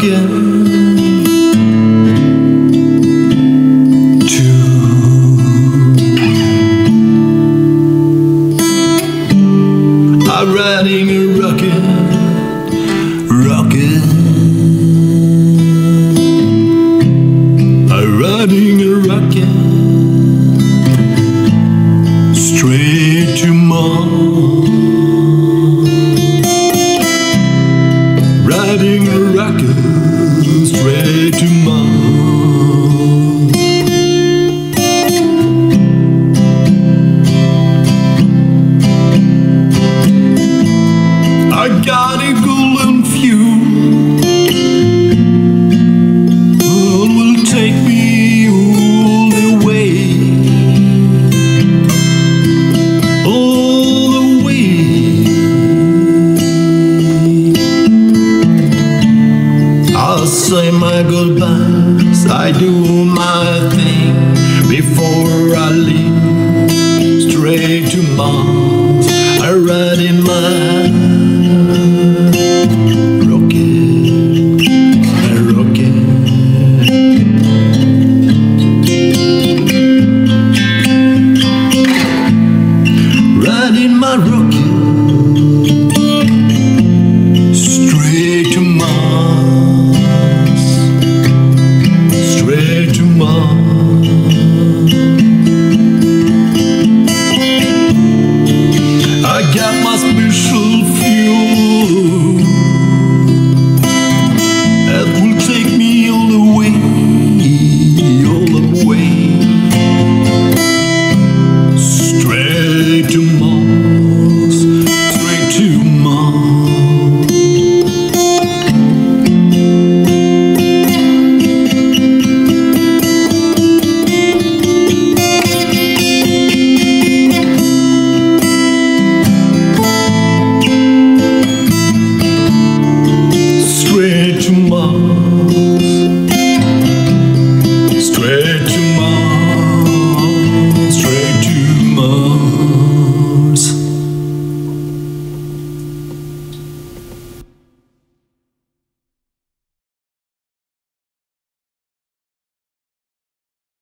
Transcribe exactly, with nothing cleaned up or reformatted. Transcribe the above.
rockin'. I'm riding a rocket, rocket. I'm riding a rocket straight to Mars. Riding a rocket straight to Mars. I got a golden fume, oh, it will take me all the way, all the way. I'll say my goodbyes, I do my thing before I leave straight to Mars.